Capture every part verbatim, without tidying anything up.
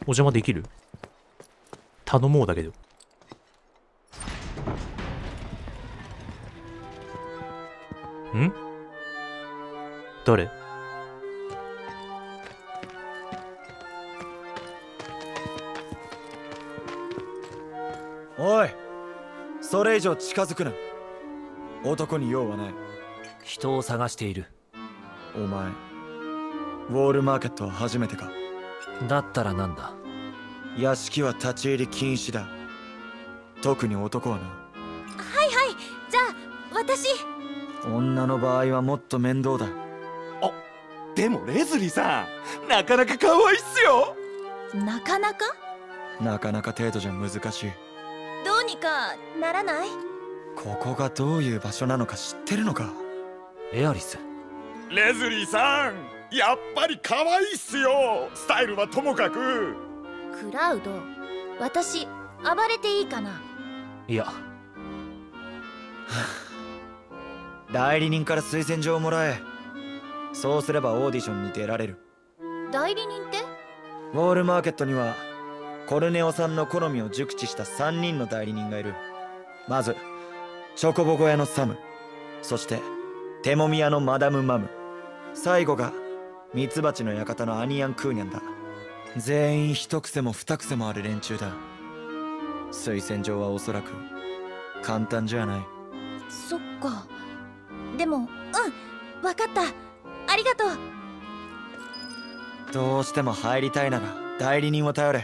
邪魔できる？頼もうだけど。ん？誰？ おい、それ以上近づくな。男に用はない。 人を探している。 お前、ウォールマーケットは初めてか？ だったらなんだ？ 屋敷は立ち入り禁止だ。特に男はな。 はいはい、じゃあ私。 女の場合はもっと面倒だ。 あ、でもレズリーさん、なかなか可愛いっすよ。 なかなか？ なかなか程度じゃ難しい。 どうにかならない？ ここがどういう場所なのか知ってるのか？ エアリス。 レズリーさん、やっぱり可愛いっすよ。スタイルはともかく。 クラウド、私暴れていいかな？ いや。 代理人から推薦状をもらえ。そうすればオーディションに出られる。 代理人って？ ウォールマーケットにはコルネオさんの好みを熟知したさんにんの代理人がいる。まずチョコボコ屋のサム、そしてテモミ屋のマダム・マム、最後がミツバチの館のアニアン・クーニャンだ。全員一癖も二癖もある連中だ。推薦状はおそらく簡単じゃない。 そっか。でも、うん、わかった。ありがとう。 どうしても入りたいなら代理人を頼れ。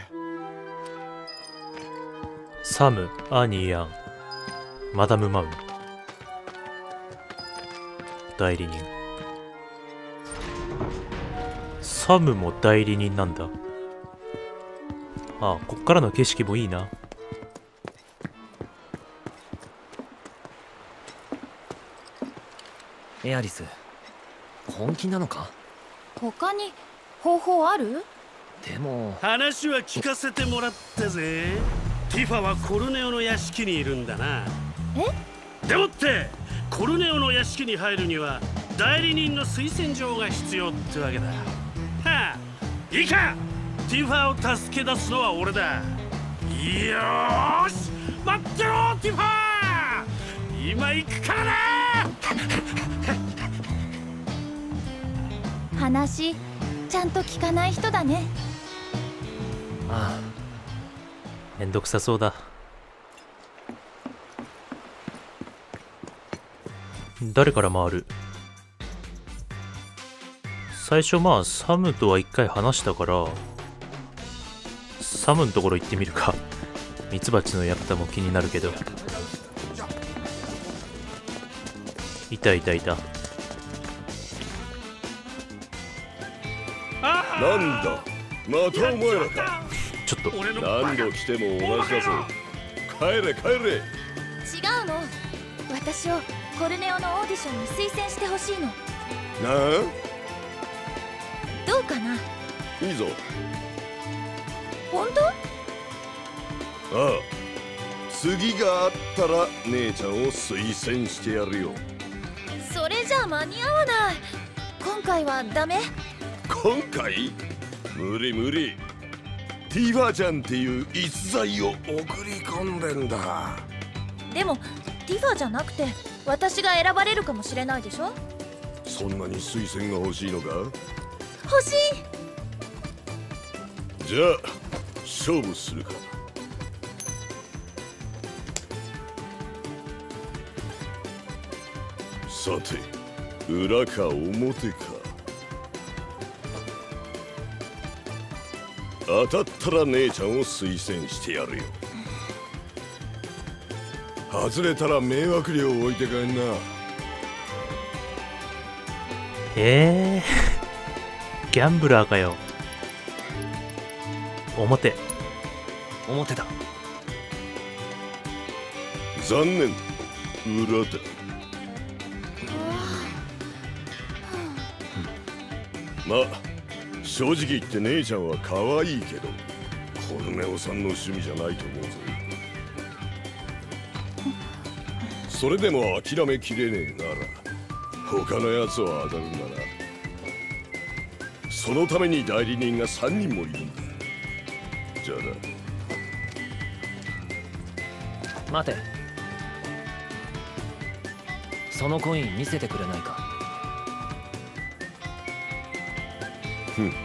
サム、アニーアン、マダム・マウン、代理人。サムも代理人なんだ。ああ、こっからの景色もいいな。 エアリス、本気なのか？ 他に方法ある？ でも話は聞かせてもらったぜ。ティファはコルネオの屋敷にいるんだな。 え？ でもってコルネオの屋敷に入るには代理人の推薦状が必要ってわけだ。はあ、いいか、ティファを助け出すのは俺だ。よーし、待ってろティファー、今行くからな。 話ちゃんと聞かない人だね。 あめんどくさそうだ。誰から回る？最初まあサムとは一回話したからサムのところ行ってみるか。ミツバチの館も気になるけど。いたいたいた。 なんだ、またお前らか。 ちょっと何度来ても同じだぞ。帰れ帰れ。 違うの。私をコルネオのオーディションに推薦してほしいの。 などうかな？ あ、いいぞ。 本当？ ああ、次があったら姉ちゃんを推薦してやるよ。 それじゃ間に合わない。今回はダメ？ 今回？無理無理。ティファちゃんっていう逸材を送り込んでんだ。 でもティファじゃなくて私が選ばれるかもしれないでしょ。 そんなに推薦が欲しいのか？ 欲しい。 じゃあ勝負するか。さて、裏か表か。当たったら姉ちゃんを推薦してやるよ。外れたら迷惑料置いて帰んな。 えー、ギャンブラーかよ。表。 表だ。 残念、裏だ。まあ正直言って姉ちゃんは可愛いけどコルネオさんの趣味じゃないと思うぞ。それでも諦めきれねえなら他のやつを当たるんだな。そのために代理人がさんにんもいるんだ。 じゃな。 待て、そのコイン見せてくれないか。 ふん。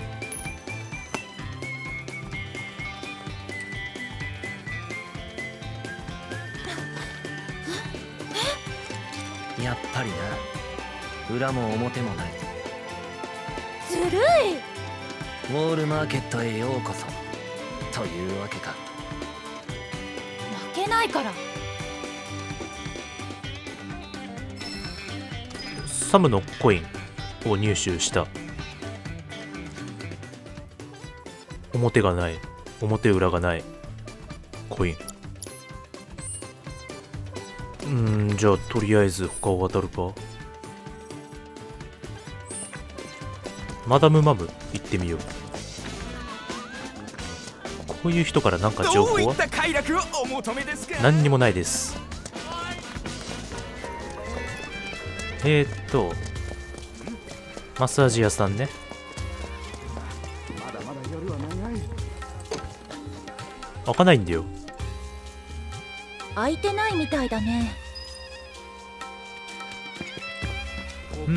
やっぱりな、裏も表もない。 ずるい。 ウォールマーケットへようこそというわけか。 負けないから。 サムのコインを入手した。表がない、表裏がないコイン。うーん、じゃあとりあえず他を渡るか。マダムマム行ってみよう。こういう人からなんか情報は何にもないです。えー、っとマッサージ屋さんね。開かないんだよ。 開いてないみたいだね。 うん、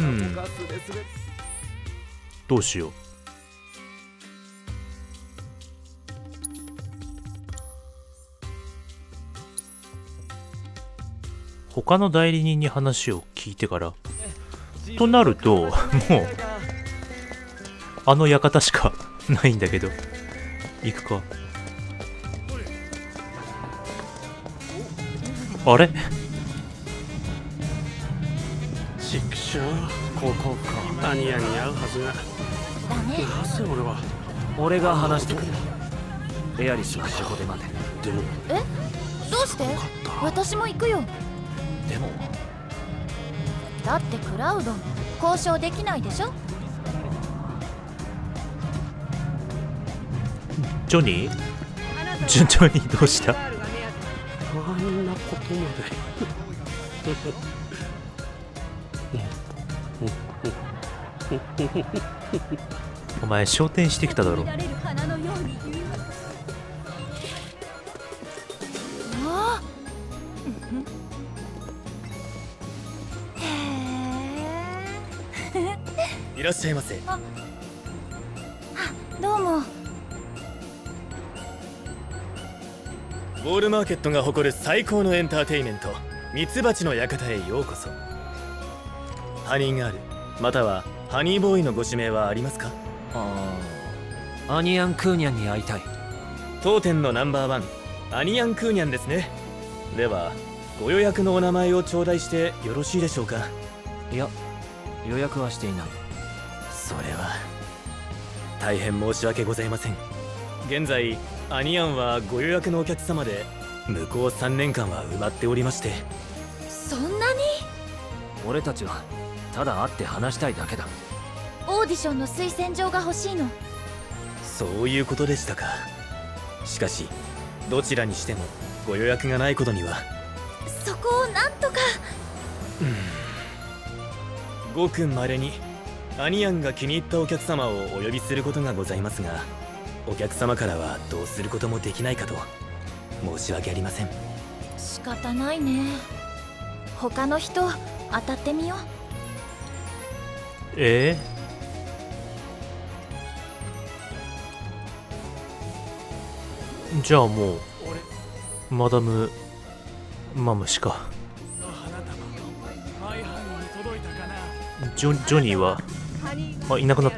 どうしよう。他の代理人に話を聞いてからとなると、もうあの館しかないんだけど、行くか。あれ、 チクショー、 ここか。 アニヤに会うはずが。 だね。 なぜ俺は。 俺が話してくる。エアリスはここで待て。 でもえ、どうして？私も行くよ。 でもだってクラウド交渉できないでしょ。 ジョニー順調にどうした？ あんなことまで。 お前昇天してきただろ。 ああ。 いらっしゃいませ。 あ、どうも。 ウォールマーケットが誇る最高のエンターテイメント、ミツバチの館へようこそ。ハニーガールまたはハニーボーイのご指名はありますか？ああ、アニヤン・クーニャンに会いたい。当店のナンバーワン、アニヤン・クーニャンですね。ではご予約のお名前を頂戴してよろしいでしょうか？いや、予約はしていない。それは大変申し訳ございません。現在アニヤンはご予約のお客様で向こうさんねんかんは埋まっておりまして。 そんなに？ 俺たちはただ会って話したいだけだ。 オーディションの推薦状が欲しいの。 そういうことでしたか。しかしどちらにしてもご予約がないことには。 そこをなんとか。 ごくまれにアニヤンが気に入ったお客様をお呼びすることがございますが、お客様からはどうすることもできないかと。申し訳ありません。 仕方ないね。他の人当たってみよう。 えー、じゃあもうマダムマムしか。ジョ、ジョニーはあいなくなった。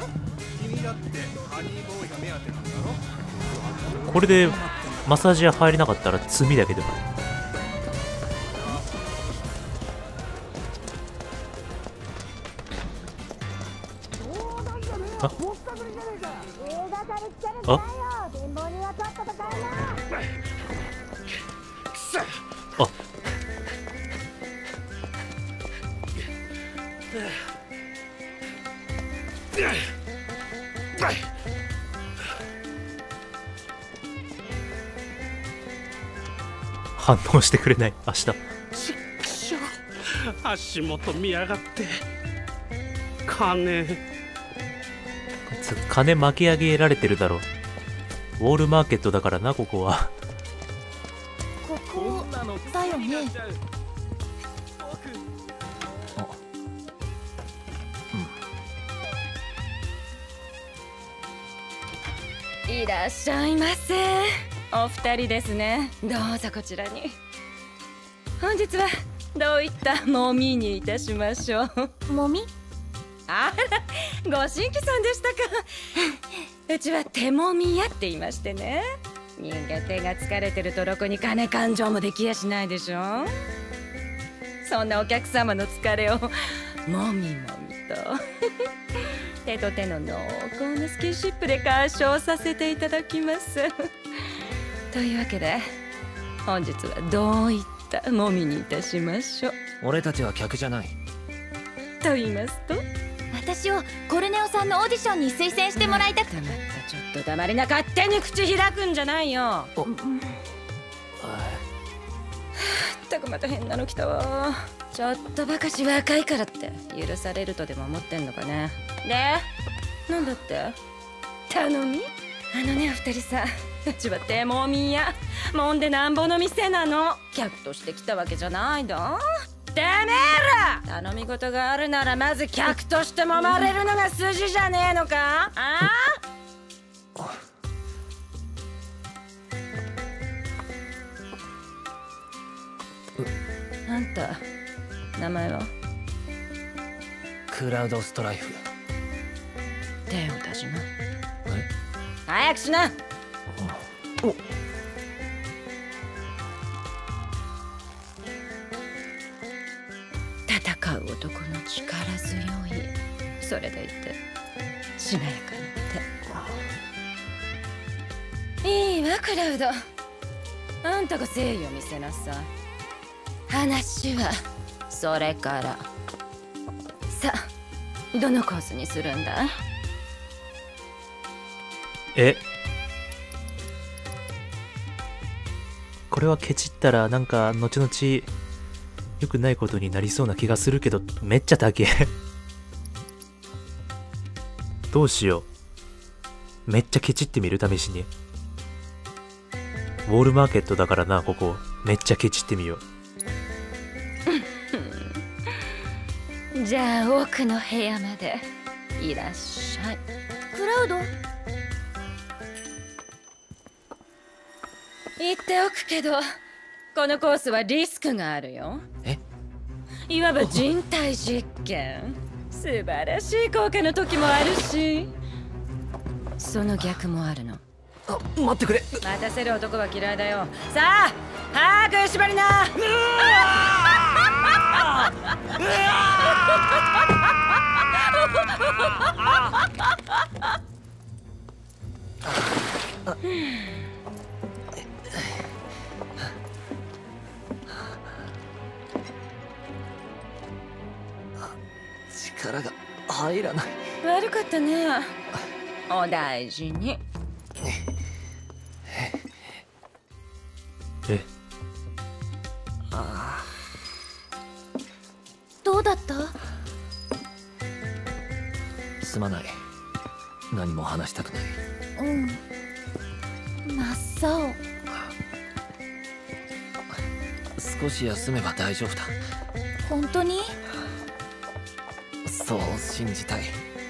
これでマッサージ屋入れなかったら罪だけど。あああ反応してくれない。明日ちくしょう、足元見やがって。金こいつ金巻き上げられてるだろ。 ウォールマーケットだからな、ここは。 ここだよね。 いらっしゃいませ。お二人ですね。どうぞこちらに。本日はどういったもみにいたしましょう。 もみ？ あら、ご新規さんでしたか。うちは手もみ屋って言いましてね。人間手が疲れてるとろくに金勘定もできやしないでしょ。そんなお客様の疲れをもみもみと手と手の濃厚なスキンシップで解消させていただきます。というわけで本日はどういったもみにいたしましょう。 俺たちは客じゃない。 と言いますと、 私をコルネオさんのオーディションに推薦してもらいたくて。 またちょっと黙りな、勝手に口開くんじゃないよ。ったくまた変なの来たわ。ちょっとばかし若いからって許されるとでも思ってんのかね。で、なんだって頼み。あのね、お二人さ、うちは手もみやもんでなんぼの店なの。客として来たわけじゃないど。てめえら頼み事があるならまず客として揉まれるのが筋じゃねえのか。ああ、あんた名前は？ クラウドストライフ。 手を出しな。 え？ 早くしな。 お戦う男の力強い、それでいてしなやかな手。いいわクラウド、あんたが誠意を見せなさい。話はそれから。さあ、どのコースにするんだい？ え、これはケチったらなんか後々良くないことになりそうな気がするけど、めっちゃ高え。どうしよう。めっちゃケチってみる、試しに。ウォールマーケットだからな、ここ。めっちゃケチってみよう。じゃあ奥の部屋までいらっしゃい。 クラウド、 言っておくけどこのコースはリスクがあるよ。 え？ いわば人体実験。素晴らしい効果の時もあるし、その逆もあるの。 あ、待ってくれ。 待たせる男は嫌いだよ。さあ早く縛りな。 力が入らない。 悪かったね。お大事に。 え。 ああ、 どうだった？ すまない。何も話したくない。 うん、真っ青。 少し休めば大丈夫だ。 本当に？ そう信じたい。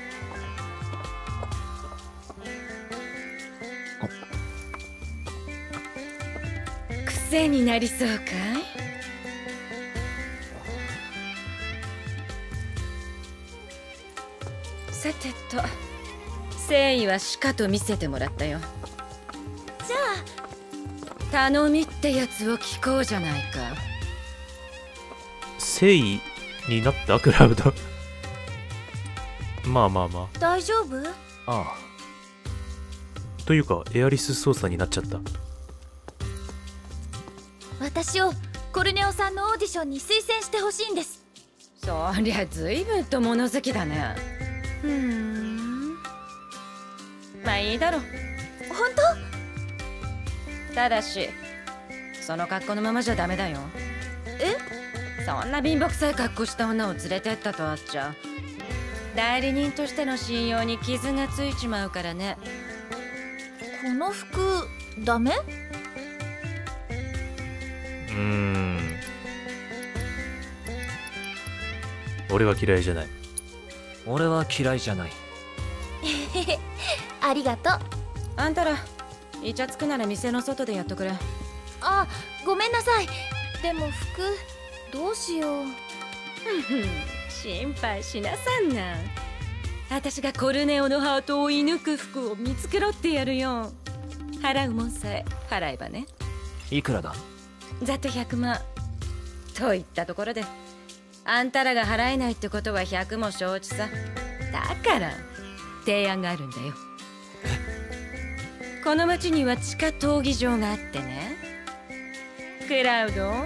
癖になりそうかい？さてと、誠意はしかと見せてもらったよ。 じゃあ頼みってやつを聞こうじゃないか。 誠意になったクラウド。まあまあまあ。 大丈夫？ ああ。 というかエアリス操作になっちゃった。 私をコルネオさんのオーディションに推薦してほしいんです。 そりゃ随分と物好きだね。ふーん、まあいいだろう。 本当？ただしその格好のままじゃダメだよ。 え？ そんな貧乏くさい格好した女を連れてったとあっちゃ代理人としての信用に傷がついちまうからね。 この服ダメ？ うーん、俺は嫌いじゃない。 俺は嫌いじゃない。 ありがとう。 あんたらイチャつくなら店の外でやっとくれ。 あ、ごめんなさい。でも服どうしよう。 心配しなさんな。私がコルネオのハートを射抜く服を見つけろってやるよ。払うもんさえ払えばね。 いくらだ？ ざっとひゃくまんといったところで、あんたらが払えないってことはひゃくも承知さ。だから提案があるんだよ。この町には地下闘技場があってね。クラウド、あん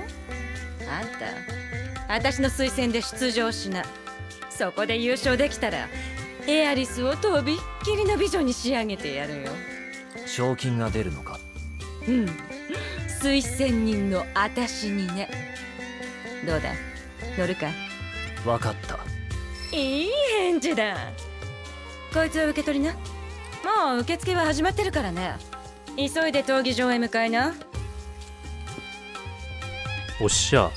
た私の推薦で出場しな。そこで優勝できたらエアリスをとびっきりの美女に仕上げてやるよ。 賞金が出るのか？ うん、推薦人の私にね。どうだ、乗るか？ 分かった。 いい返事だ。こいつは受け取りな。もう受付は始まってるからね。急いで闘技場へ向かいな。 おっしゃ。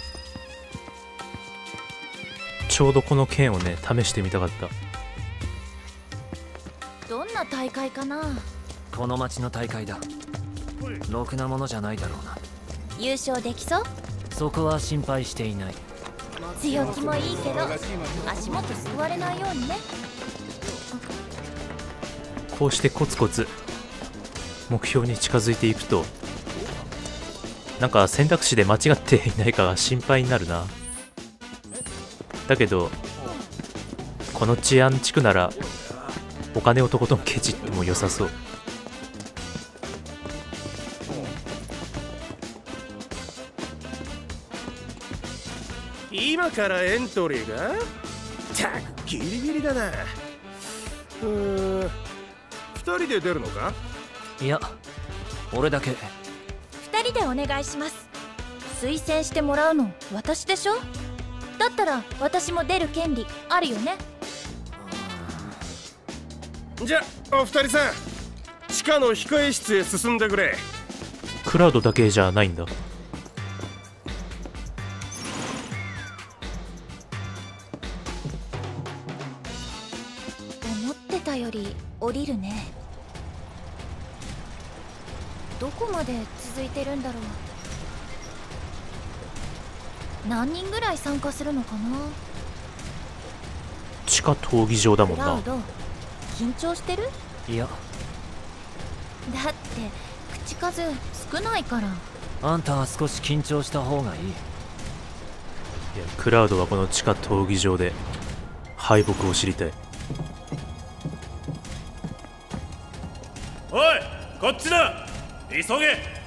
ちょうどこの剣をね試してみたかった。 どんな大会かな？ この町の大会だ。ろくなものじゃないだろうな。 優勝できそう？ そこは心配していない。 強気もいいけど足元すくわれないようにね。 こうしてコツコツ目標に近づいていくと、なんか選択肢で間違っていないかが心配になるな。だけどこの治安地区ならお金をとことんケチっても良さそう。 今からエントリーが？たくギリギリだな。うーん、二人で出るのか？ いや、俺だけ。 二人でお願いします。推薦してもらうの私でしょ？だったら私も出る権利あるよね。 じゃあお二人さん、地下の控え室へ進んでくれ。 クラウドだけじゃないんだ。 思ってたより降りるね。どこまで続いてるんだろう。何人ぐらい参加するのかな。 地下闘技場だもんな。 クラウド、緊張してる？ いや。 だって口数少ないから。 あんたは少し緊張した方がいい。 いや、クラウドはこの地下闘技場で敗北を知りたい。 おい、こっちだ、急げ。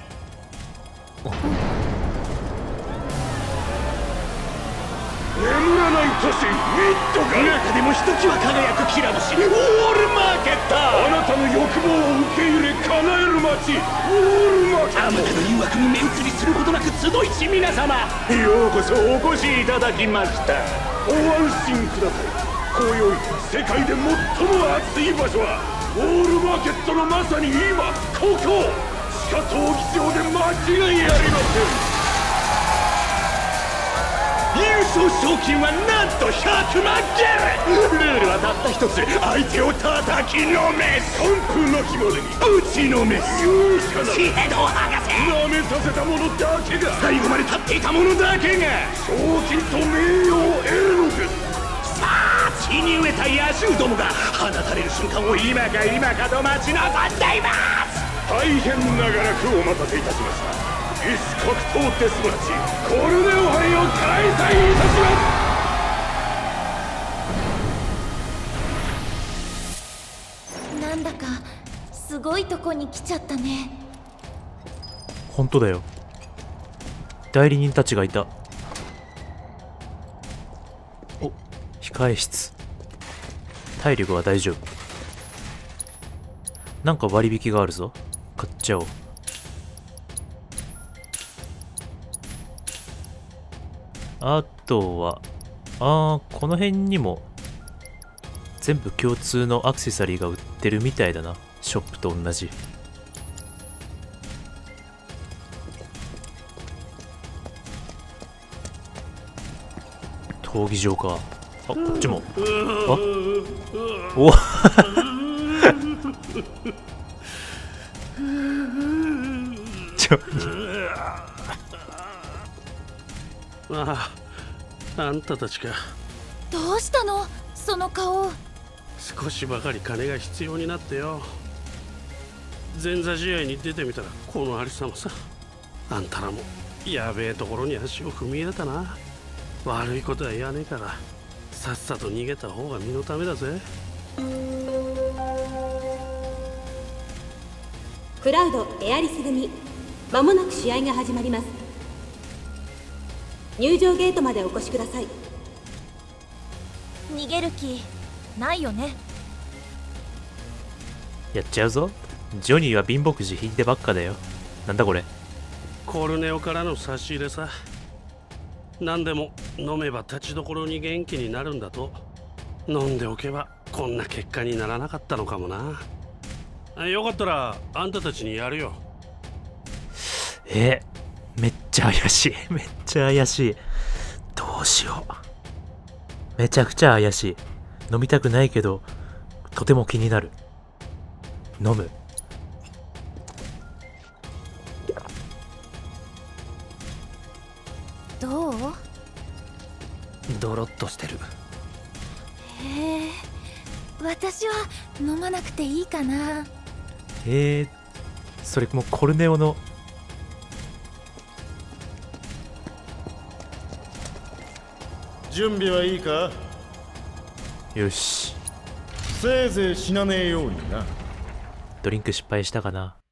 眠らない都市ミッドガル、 中でもひときわ輝くきら星ウォールマーケット。 あなたの欲望を受け入れ叶える街ウォールマーケット。 あまたの誘惑に目移りすることなく集いし皆様、 ようこそお越しいただきました。ご安心ください。今宵世界で最も熱い場所はウォールマーケットのまさに今ここ地下闘技場で間違いありません。 優勝賞金はなんとひゃくまんゲル。ルールはたった一つ、相手を叩きのめす。 完封なきまでに打ちのめす。 言うしかない。 シヘドを剥がせ。 舐めさせた者だけが最後まで立っていた者だけが賞金と名誉を得るのです。 さあ、血に飢えた野獣どもが放たれる瞬間を今か今かと待ち望んでいます。 大変長らくお待たせいたしました。異種格闘デスマッチコルネオ杯を開催いたします。なんだかすごいとこに来ちゃったね。 本当だよ。代理人たちがいた。お、控え室。体力は大丈夫。なんか割引があるぞ。買っちゃおう。あとは、あー、この辺にも全部共通のアクセサリーが売ってるみたいだな。ショップと同じ。 闘技場か。あ、こっちも。あおちょああ、あんたたちか。 どうしたのその顔。 少しばかり金が必要になってよ。前座試合に出てみたらこのありさまさ。あんたらもやべえところに足を踏み入れたな。悪いことは言わねえからさっさと逃げた方が身のためだぜ。 クラウドエアリス組、まもなく試合が始まります。入場ゲートまでお越しください。 逃げる気ないよね。 やっちゃうぞ。ジョニーは貧乏くじ引いてばっかだよ。なんだこれ。 コルネオからの差し入れさ。何でも飲めば立ちどころに元気になるんだと。飲んでおけばこんな結果にならなかったのかもな。よかったらあんたたちにやるよ。 えめっちゃ怪しい。めっちゃ怪しい。どうしよう。めちゃくちゃ怪しい。飲みたくないけどとても気になる。飲む。 どう？ ドロッとしてる。 へえ、私は飲まなくていいかな。 えー、それもうコルネオの準備はいいか？ よし。 せいぜい死なねえようにな。 ドリンク失敗したかな。